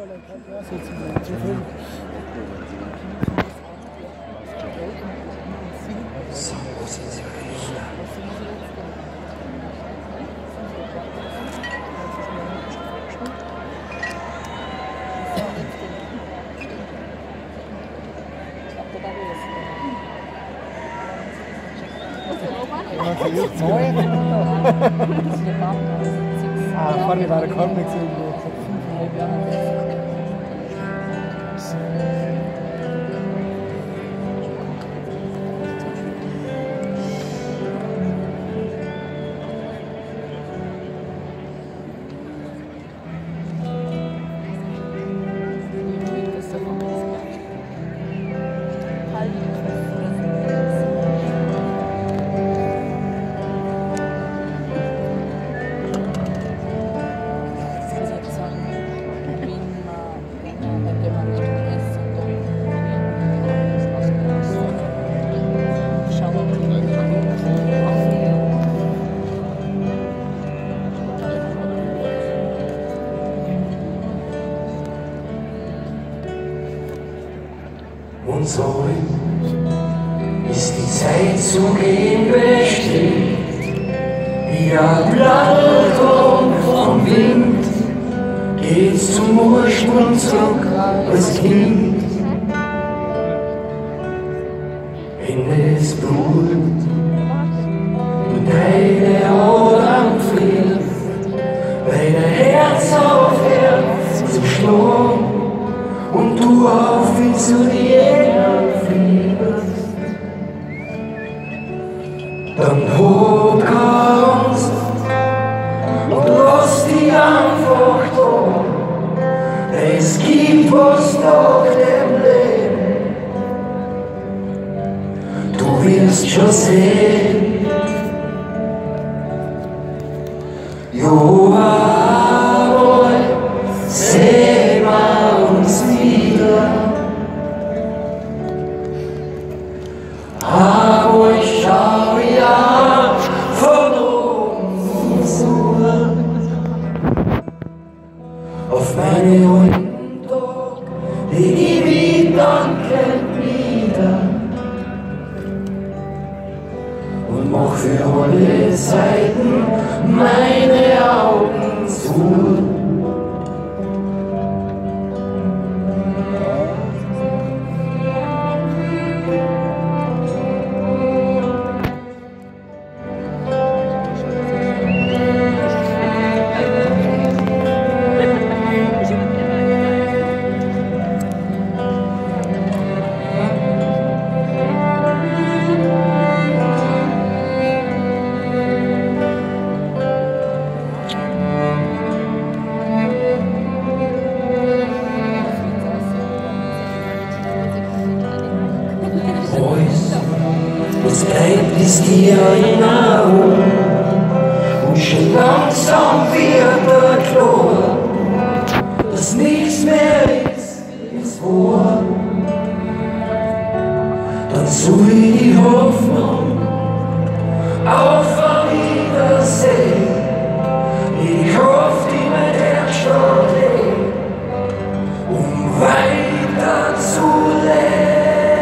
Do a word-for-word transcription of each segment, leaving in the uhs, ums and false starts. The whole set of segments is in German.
So, wo sind sie eigentlich? Ah, vorne war der Kornmix irgendwo. Und so ist die Zeit zu gehen bestimmt, wie ein Blattton vom Wind, geht's zum Ursprung zurück als Kind. Wenn es Blut in deine Augen fließt, weil dein Herz auf Herz zu schlagen und du auf ihn zu dir fliegst, dann hab keine Angst und lass dich einfach da. Es gibt was nach dem Leben, du wirst schon sehen. Jo, einmal sehen wir uns wieder. Aber ich schau ja von oben zu auf meine alten Tage, die ich mich dankend wieder und mach für alle Zeiten meine Augen zu. Was bleibt, ist dir in Erinnerung und schon langsam wird er klar, dass nichts mehr ist, ist wahr. Dann so wie die Hoffnung auf ein Wiedersehen, die Kraft, die mein Herz schon legt, um weiter zu leben.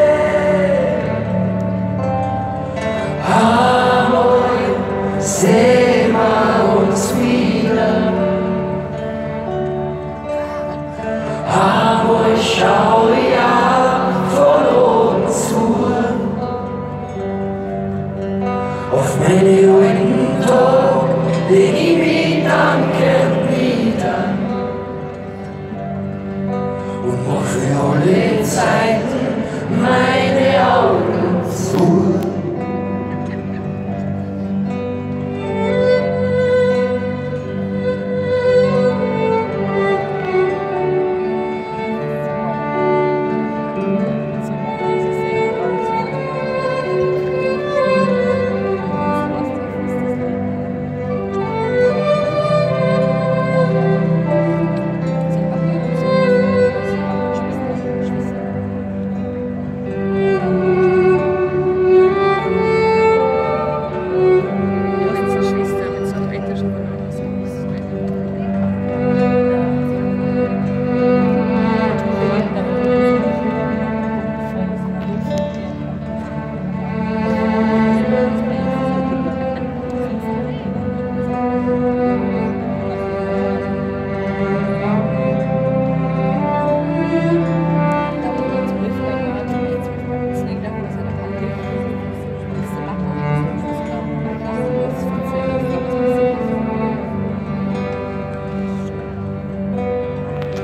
Sehen wir uns wieder, aber ich schau ja von oben zu, auf meine alten Tage, leg ich mich dankend wieder und mach für alle Zeiten meine Augen zu.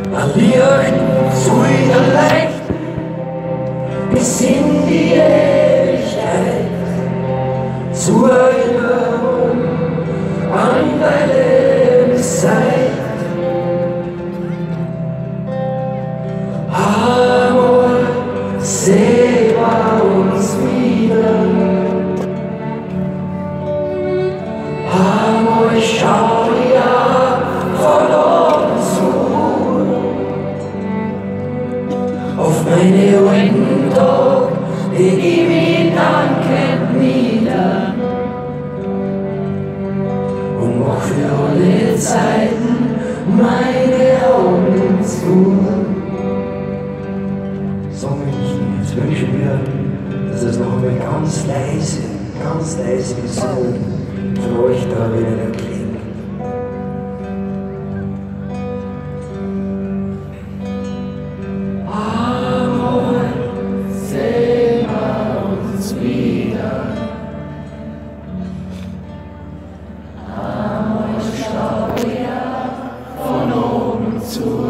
ein Licht zu ihr Licht bis in die Ewigkeit, zu Erinnerung an deine Lebenszeit. Amor, seh bei uns wieder. Amor, schau ja von oben zu auf meine Winter, leg ich mich dankend nieder und mach für alle Zeiten meine Augen zu. So München, jetzt wünsche ich mir, dass es noch einmal ganz leise, ganz leise gesungen von euch da wieder klingt. Amor, sehen wir uns wieder. Amor, schau ja von oben zu.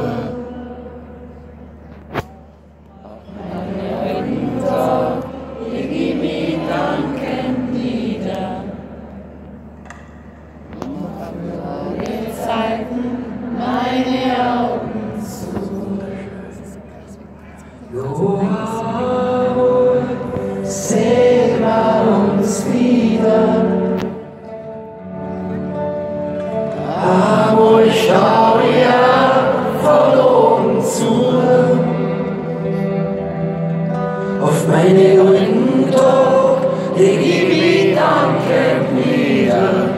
Meine Augen zu. Jo, Amor, sehen wir uns wieder. Amor, schau ja von oben zu auf meine Winter, leg ich mich dankend nieder.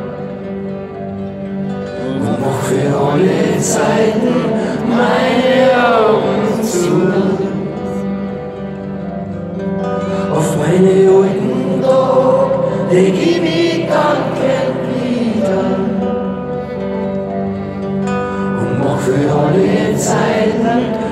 Und mach für alle Zeiten meine Augen zu auf meine alten Tage, leg ich mich dankend nieder und mach für alle Zeiten